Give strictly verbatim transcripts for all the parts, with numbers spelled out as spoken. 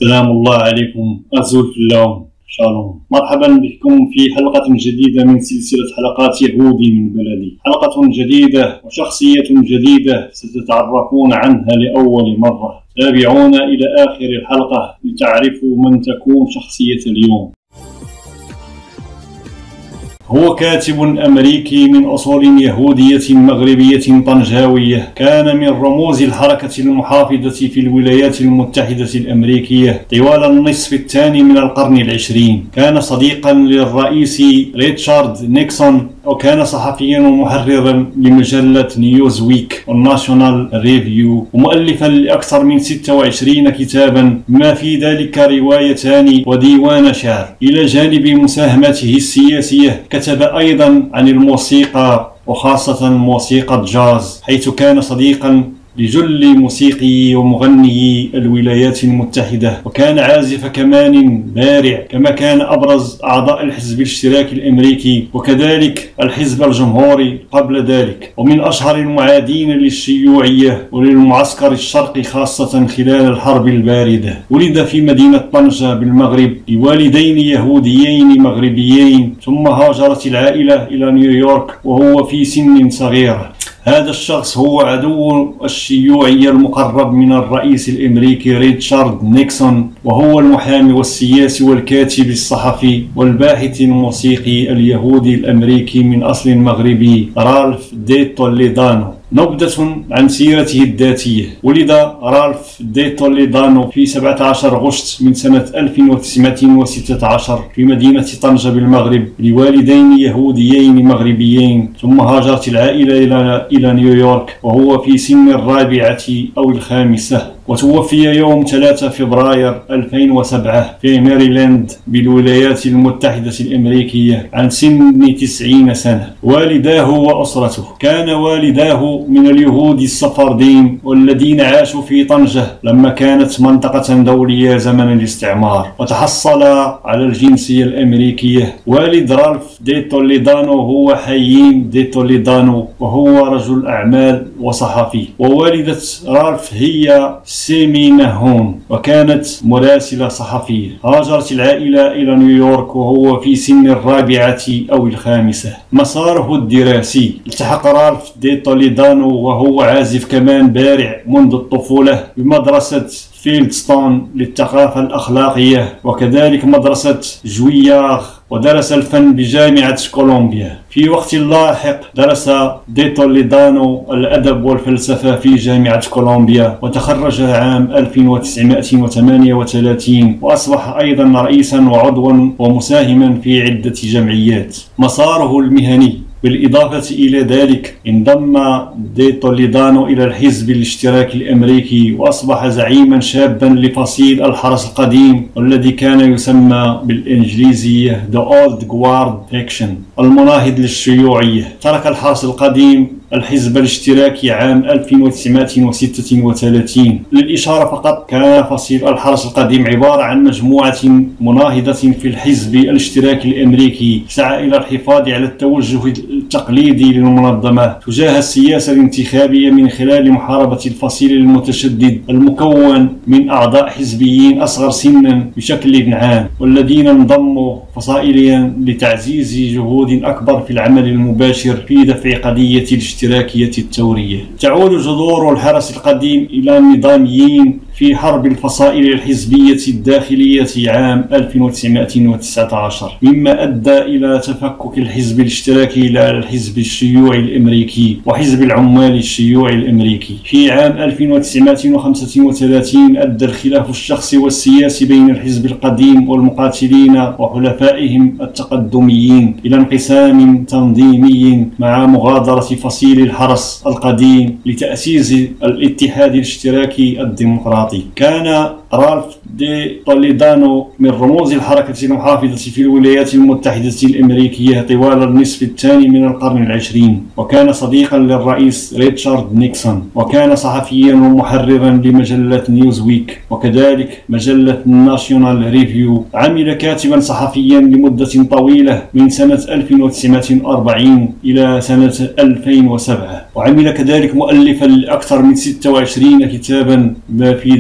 سلام الله عليكم أزول في اللون شالوم. مرحبا بكم في حلقة جديدة من سلسلة حلقات يهودي من بلدي. حلقة جديدة وشخصية جديدة ستتعرفون عنها لأول مرة. تابعونا إلى آخر الحلقة لتعرفوا من تكون شخصية اليوم. هو كاتب أمريكي من أصول يهودية مغربية طنجاوية، كان من رموز الحركة المحافظة في الولايات المتحدة الأمريكية طوال النصف الثاني من القرن العشرين. كان صديقا للرئيس ريتشارد نيكسون، وكان صحفيا ومحررا لمجلة نيوز ويك والناشونال ريفيو، ومؤلفا لأكثر من ستة وعشرين كتابا بما في ذلك روايتان وديوان شعر. إلى جانب مساهماته السياسية كتب أيضا عن الموسيقى وخاصة موسيقى الجاز، حيث كان صديقا لجل موسيقي ومغني الولايات المتحدة، وكان عازف كمان بارع، كما كان أبرز أعضاء الحزب الاشتراكي الأمريكي وكذلك الحزب الجمهوري قبل ذلك، ومن أشهر المعادين للشيوعية وللمعسكر الشرقي خاصة خلال الحرب الباردة. ولد في مدينة طنجة بالمغرب لوالدين يهوديين مغربيين، ثم هاجرت العائلة إلى نيويورك وهو في سن صغيرة. هذا الشخص هو عدو الشيوعية المقرب من الرئيس الأمريكي ريتشارد نيكسون، وهو المحامي والسياسي والكاتب الصحفي والباحث الموسيقي اليهودي الأمريكي من أصل مغربي رالف دي توليدانو. نبذة عن سيرته الذاتية. ولد رالف دي توليدانو في سبعة عشر غشت من سنة ألف وتسعمائة وستة عشر في مدينة طنجة بالمغرب لوالدين يهوديين مغربيين، ثم هاجرت العائلة إلى إلى نيويورك وهو في سن الرابعة أو الخامسة، وتوفي يوم ثلاثة فبراير ألفين وسبعة في ماريلاند بالولايات المتحدة الأمريكية عن سن تسعين سنة. والداه وأسرته. كان والداه من اليهود السفاردين والذين عاشوا في طنجة لما كانت منطقة دولية زمن الاستعمار، وتحصل على الجنسية الأمريكية. والد رالف دي توليدانو هو حيين دي توليدانو، وهو رجل أعمال وصحفي، ووالدة رالف هي سيمي نهون، وكانت مراسلة صحفية. هاجرت العائلة إلى نيويورك وهو في سن الرابعة أو الخامسة. مساره الدراسي. التحق رالف دي توليدانو وهو عازف كمان بارع منذ الطفولة بمدرسة فيلدستون للثقافة الأخلاقية، وكذلك مدرسة جوياغ، ودرس الفن بجامعة كولومبيا. في وقت لاحق درس دي توليدانو الأدب والفلسفة في جامعة كولومبيا، وتخرج عام ألف وتسعمائة وثمانية وثلاثين، وأصبح أيضا رئيسا وعضوا ومساهما في عدة جمعيات. مساره المهني. بالإضافة إلى ذلك انضم دي توليدانو إلى الحزب الاشتراكي الأمريكي، وأصبح زعيما شابا لفصيل الحرس القديم والذي كان يسمى بالإنجليزية The Old Guard Faction المناهض للشيوعية. ترك الحرس القديم الحزب الاشتراكي عام ألف وتسعمائة وستة وثلاثين. للإشارة فقط، كان فصيل الحرس القديم عبارة عن مجموعة مناهضة في الحزب الاشتراكي الأمريكي سعى إلى الحفاظ على التوجه التقليدي للمنظمة تجاه السياسة الانتخابية من خلال محاربة الفصيل المتشدد المكون من أعضاء حزبيين أصغر سنا بشكل عام، والذين انضموا فصائليا لتعزيز جهود أكبر في العمل المباشر في دفع قضية الاشتراكية الثورية. تعود جذور الحرس القديم إلى النظاميين في حرب الفصائل الحزبية الداخلية عام ألف وتسعمائة وتسعة عشر، مما أدى إلى تفكك الحزب الاشتراكي إلى الحزب الشيوعي الأمريكي وحزب العمال الشيوعي الأمريكي. في عام ألف وتسعمائة وخمسة وثلاثين أدى الخلاف الشخصي والسياسي بين الحزب القديم والمقاتلين وحلفائهم التقدميين إلى انقسام تنظيمي مع مغادرة فصيل الحرس القديم لتأسيس الاتحاد الاشتراكي الديمقراطي. كان رالف دي توليدانو من رموز الحركة المحافظة في الولايات المتحدة الأمريكية طوال النصف الثاني من القرن العشرين، وكان صديقا للرئيس ريتشارد نيكسون، وكان صحفيا ومحررا لمجلة نيوز ويك وكذلك مجلة ناشونال ريفيو. عمل كاتبا صحفيا لمدة طويلة من سنة ألف وتسعمائة وأربعين إلى سنة ألفين وسبعة، وعمل كذلك مؤلفا لأكثر من ستة وعشرين كتابا بما في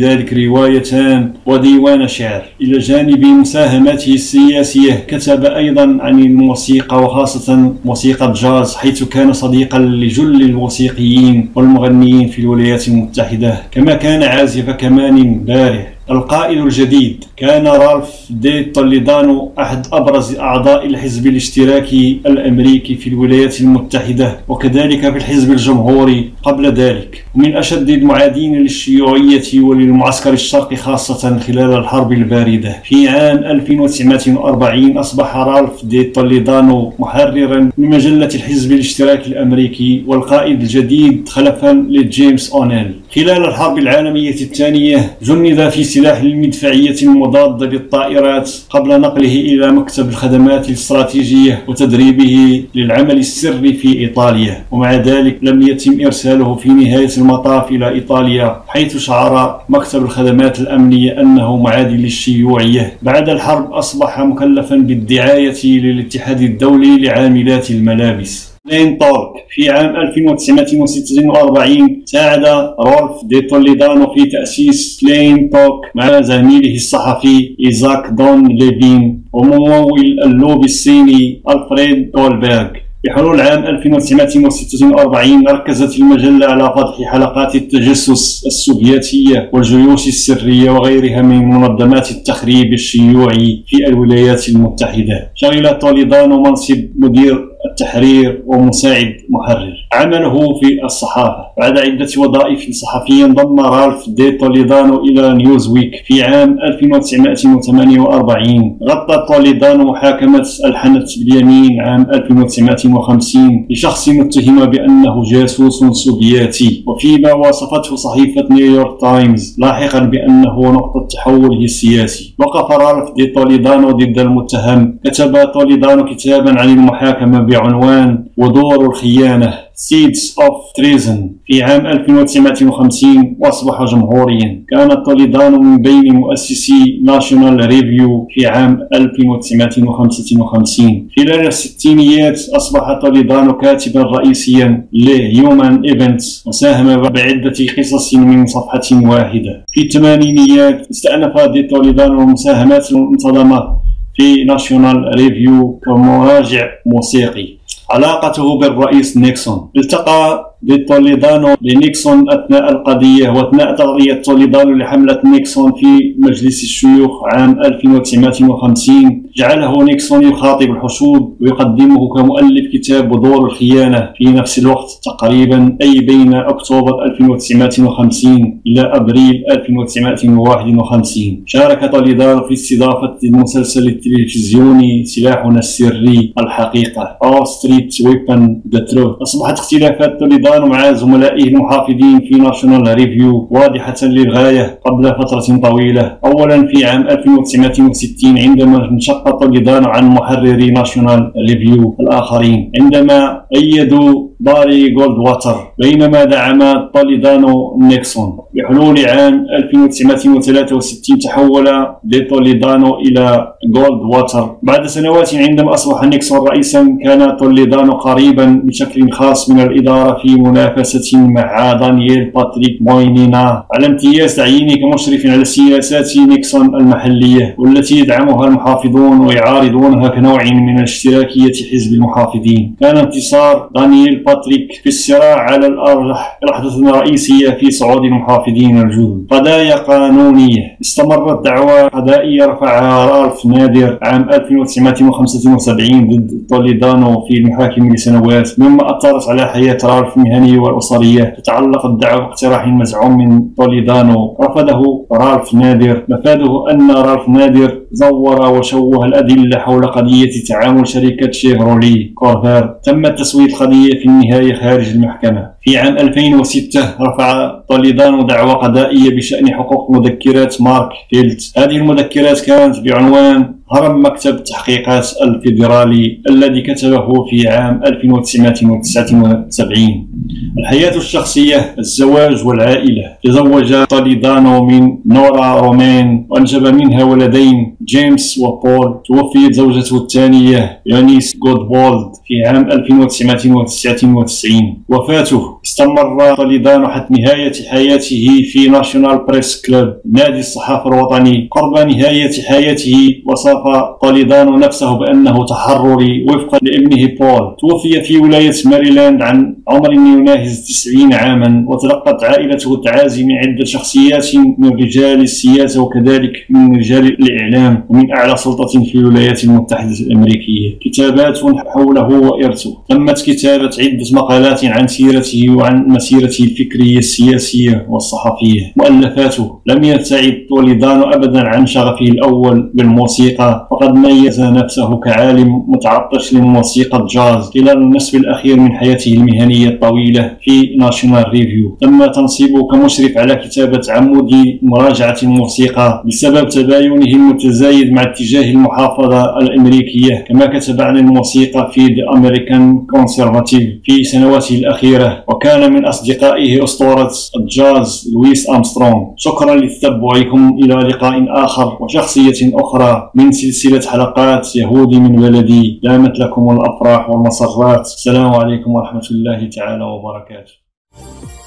ذلك روايتان وديوان شعر. إلى جانب مساهماته السياسية كتب أيضا عن الموسيقى وخاصة موسيقى الجاز، حيث كان صديقا لجل الموسيقيين والمغنيين في الولايات المتحدة، كما كان عازف كمان بارع. القائد الجديد كان رالف دي توليدانو، أحد أبرز أعضاء الحزب الاشتراكي الأمريكي في الولايات المتحدة وكذلك في الحزب الجمهوري قبل ذلك، ومن أشد المعادين للشيوعية وللمعسكر الشرقي خاصة خلال الحرب الباردة. في عام ألف وتسعمائة وأربعين أصبح رالف دي توليدانو محررا لمجلة الحزب الاشتراكي الأمريكي والقائد الجديد خلفا لجيمس أونيل. خلال الحرب العالمية الثانية جند في سلاح المدفعية المضادة للطائرات قبل نقله إلى مكتب الخدمات الاستراتيجية وتدريبه للعمل السري في إيطاليا، ومع ذلك لم يتم إرساله في نهاية المطاف إلى إيطاليا، حيث شعر مكتب الخدمات الأمنية أنه معادي للشيوعية. بعد الحرب أصبح مكلفا بالدعاية للاتحاد الدولي لعاملات الملابس. لين تورك في عام ألف وتسعمائة وستة وأربعين ساعد رالف دي توليدانو في تأسيس لين توك مع زميله الصحفي إيزاك دون ليفين وممول اللوبي الصيني ألفريد كولبيرغ. بحلول عام ألف وتسعمائة وستة وأربعين ركزت المجلة على فضح حلقات التجسس السوفيتية والجيوش السرية وغيرها من منظمات التخريب الشيوعي في الولايات المتحدة. شغل توليدانو منصب مدير التحرير ومساعد محرر. عمله في الصحافة. بعد عدة وظائف صحفية انضم رالف دي توليدانو إلى نيوزويك في عام ألف وتسعمائة وثمانية وأربعين. غطى توليدانو محاكمة الحنت باليمين عام ألف وتسعمائة وخمسين لشخص متهم بأنه جاسوس سوفيتي، وفيما وصفته صحيفة نيويورك تايمز لاحقا بأنه نقطة تحوله السياسي. وقف رالف دي توليدانو ضد المتهم. كتب توليدانو كتابا عن المحاكمة بعنوان ودور الخيانة Seeds of Treason في عام ألف وتسعمائة وخمسين وأصبح جمهوريا. كان توليدانو من بين مؤسسي ناشونال ريفيو في عام ألف وتسعمائة وخمسة وخمسين. خلال الستينيات أصبح توليدانو كاتبا رئيسيا لهيومان إيفنتس وساهم بعدة قصص من صفحة واحدة. في الثمانينيات استأنف دي توليدانو المساهمات المنتظمة في ناشونال ريفيو كمراجع موسيقي. علاقته بالرئيس نيكسون. التقى دي توليدانو لنيكسون أثناء القضية وأثناء تغطية توليدانو لحملة نيكسون في مجلس الشيوخ عام ألف وتسعمائة وخمسين. جعله نيكسون يخاطب الحشود ويقدمه كمؤلف كتاب ودور الخيانة في نفس الوقت تقريبا، أي بين أكتوبر ألف وتسعمائة وخمسين إلى أبريل ألف وتسعمائة وواحد وخمسين. شارك توليدانو في استضافة المسلسل التلفزيوني سلاحنا السري الحقيقة أو ستريت ويبن ذا تروث. أصبحت اختلافات توليدانو مع زملائه المحافظين في ناشونال ريفيو واضحة للغاية قبل فترة طويلة. أولا في عام ألف وتسعمائة وستين عندما انشق توليدانو عن محرري ناشونال ريفيو الآخرين عندما أيدوا باري جولد واتر، بينما دعم توليدانو نيكسون. بحلول عام ألف وتسعمائة وثلاثة وستين تحول دي توليدانو إلى جولد واتر. بعد سنوات عندما أصبح نيكسون رئيسا كان توليدانو قريبا بشكل خاص من الإدارة في منافسة مع دانييل باتريك موينينا على امتياز تعيينه كمشرف على سياسات نيكسون المحلية والتي يدعمها المحافظون ويعارضونها كنوع من الاشتراكية حزب المحافظين. كان انتصار دانييل باتريك في الصراع على الأرجح لحظة رئيسية في صعود المحافظين الجدد. قضايا قانونية. استمرت دعوى قضائية رفعها رالف نادر عام ألف وتسعمائة وخمسة وسبعين ضد توليدانو في المحاكم لسنوات، مما أثرت على حياة رالف المهنية والأسرية. تتعلق الدعوى باقتراح مزعوم من توليدانو رفضه رالف نادر. مفاده أن رالف نادر زور وشوه الأدلة حول قضية تعامل شركة شيفرولي كورفير. تم تسوية القضية في النهاية خارج المحكمة. في عام ألفين وستة رفع توليدانو دعوى قضائية بشأن حقوق مذكرات مارك فيلت. هذه المذكرات كانت بعنوان هرم مكتب التحقيقات الفيدرالي الذي كتبه في عام ألف وتسعمائة وتسعة وسبعين. الحياة الشخصية: الزواج والعائلة. تزوج طوليدانو من نورا رومان وأنجب منها ولدين جيمس وبول. توفيت زوجته الثانية يونيس غودبولد في عام ألف وتسعمائة وتسعة وتسعين. وفاته: استمر طوليدانو حتى نهاية حياته في ناشونال بريس كلوب، نادي الصحافة الوطني. قرب نهاية حياته وصف طوليدانو نفسه بأنه تحرري وفقا لابنه بول. توفي في ولاية ماريلاند عن عمر يناهز تسعين عاما. وتلقت عائلته التعازي من عدة شخصيات من رجال السياسة وكذلك من رجال الإعلام ومن أعلى سلطة في الولايات المتحدة الأمريكية. كتابات حوله وإرثه: تمت كتابة عدة مقالات عن سيرته وعن مسيرته الفكرية السياسية والصحفية. مؤلفاته: لم يبتعد طوليدانو أبدا عن شغفه الأول بالموسيقى، فقد ميز نفسه كعالم متعطش للموسيقى الجاز خلال النصف الأخير من حياته المهنية الطويلة في ناشونال ريفيو. تم تنصيبه كمشرف على كتابة عمود مراجعة الموسيقى بسبب تباينه المتزايد مع اتجاه المحافظة الأمريكية، كما كتب عن الموسيقى في The American Conservative في سنواته الأخيرة. وكان من أصدقائه أسطورة الجاز لويس أرمسترونغ. شكرا لتتبعكم، إلى لقاء آخر وشخصية أخرى من سلسلة حلقات يهودي من بلدي. دامت لكم الأفراح والمسرات. السلام عليكم ورحمة الله تعالى وبركاته.